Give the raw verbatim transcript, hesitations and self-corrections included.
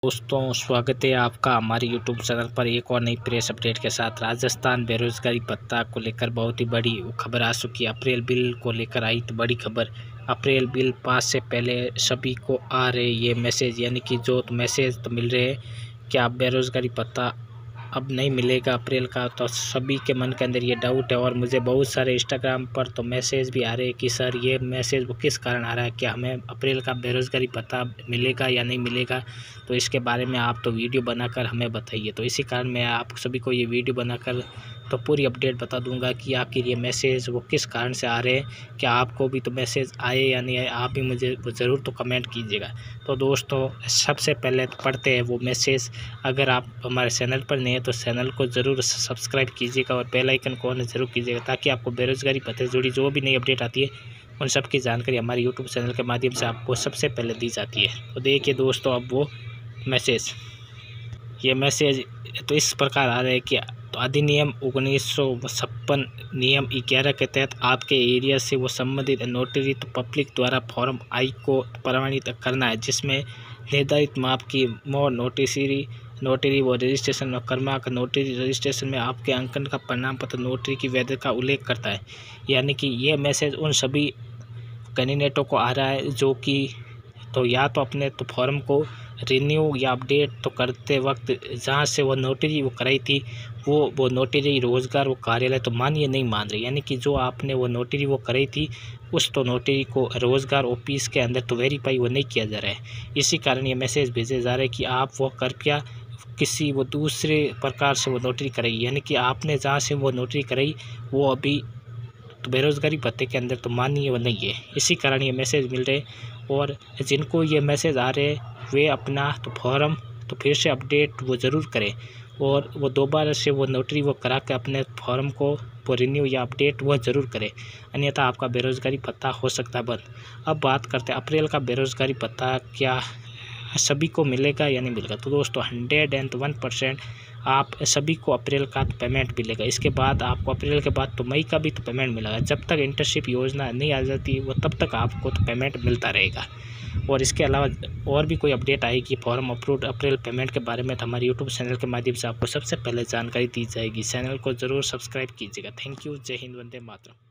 दोस्तों, स्वागत है आपका हमारे यूट्यूब चैनल पर एक और नई प्रेस अपडेट के साथ। राजस्थान बेरोजगारी भत्ता को लेकर बहुत ही बड़ी खबर आ चुकी है। अप्रैल बिल को लेकर आई तो बड़ी खबर। अप्रैल बिल पास से पहले सभी को आ रहे ये मैसेज, यानी कि जो तो मैसेज तो मिल रहे हैं कि आप बेरोजगारी भत्ता अब नहीं मिलेगा अप्रैल का। तो सभी के मन के अंदर ये डाउट है और मुझे बहुत सारे इंस्टाग्राम पर तो मैसेज भी आ रहे हैं कि सर ये मैसेज वो किस कारण आ रहा है, क्या हमें अप्रैल का बेरोजगारी भत्ता मिलेगा या नहीं मिलेगा। तो इसके बारे में आप तो वीडियो बनाकर हमें बताइए। तो इसी कारण मैं आप सभी को ये वीडियो बनाकर तो पूरी अपडेट बता दूंगा कि आखिर ये मैसेज वो किस कारण से आ रहे हैं, क्या आपको भी तो मैसेज आए या नहीं आए। आप भी मुझे ज़रूर तो कमेंट कीजिएगा। तो दोस्तों, सबसे पहले तो पढ़ते हैं वो मैसेज। अगर आप हमारे चैनल पर नहीं है तो चैनल को ज़रूर सब्सक्राइब कीजिएगा और बेल आइकन को ऑन ज़रूर कीजिएगा, ताकि आपको बेरोजगारी भत्ते से जुड़ी जो भी नई अपडेट आती है उन सब की जानकारी हमारे यूट्यूब चैनल के माध्यम से आपको सबसे पहले दी जाती है। तो देखिए दोस्तों, अब वो मैसेज ये मैसेज तो इस प्रकार आ रहा है कि तो अधिनियम उन्नीस सौ छप्पन नियम ग्यारह के तहत आपके एरिया से वो संबंधित नोटरी तो पब्लिक द्वारा फॉर्म आई को प्रमाणित करना है, जिसमें निर्धारित माप की मोहर नोटिसरी नोटरी व रजिस्ट्रेशन और क्रमांक नोटरी रजिस्ट्रेशन में आपके अंकन का प्रमाण पत्र नोटरी की वैधता का उल्लेख करता है। यानी कि ये मैसेज उन सभी कैंडिडेटों को आ रहा है जो कि तो या तो अपने तो फॉर्म को रिन्यू या अपडेट तो करते वक्त जहाँ से वो नोटरी वो कराई थी वो वो नोटरी रोज़गार वो कार्यालय तो मानिए नहीं मान रही, यानी कि जो आपने वो नोटरी वो कराई थी उस तो नोटरी को रोज़गार ऑफिस के अंदर तो वेरीफाई वो नहीं किया जा रहा है। इसी कारण ये मैसेज भेजे जा रहे हैं कि आप वो कृपया किसी वो दूसरे प्रकार से वो नोटरी कराई, यानी कि आपने जहाँ से वो नोटरी कराई वो अभी तो बेरोज़गारी भत्ते के अंदर तो मानिए वो नहीं है। इसी कारण ये मैसेज मिल रहे और जिनको ये मैसेज आ रहे वे अपना तो फॉर्म तो फिर से अपडेट वो ज़रूर करें और वो दोबारा से वो नोटरी वो करा के अपने फॉर्म को वो रिन्यू या अपडेट वो ज़रूर करें, अन्यथा आपका बेरोज़गारी भत्ता हो सकता है बंद। अब बात करते हैं अप्रैल का बेरोज़गारी भत्ता क्या सभी को मिलेगा या नहीं मिलेगा। तो दोस्तों, हंड्रेड एंड वन परसेंट आप सभी को अप्रैल का तो पेमेंट मिलेगा। इसके बाद आपको अप्रैल के बाद तो मई का भी तो पेमेंट मिलेगा। जब तक इंटर्नशिप योजना नहीं आ जाती वो तब तक आपको तो पेमेंट मिलता रहेगा। और इसके अलावा और भी कोई अपडेट आएगी फॉर्म अप्रूव्ड अप्रैल पेमेंट के बारे में तो हमारे यूट्यूब चैनल के माध्यम से आपको सबसे पहले जानकारी दी जाएगी। चैनल को ज़रूर सब्सक्राइब कीजिएगा। Thank you. जय हिंद, वंदे मातरम।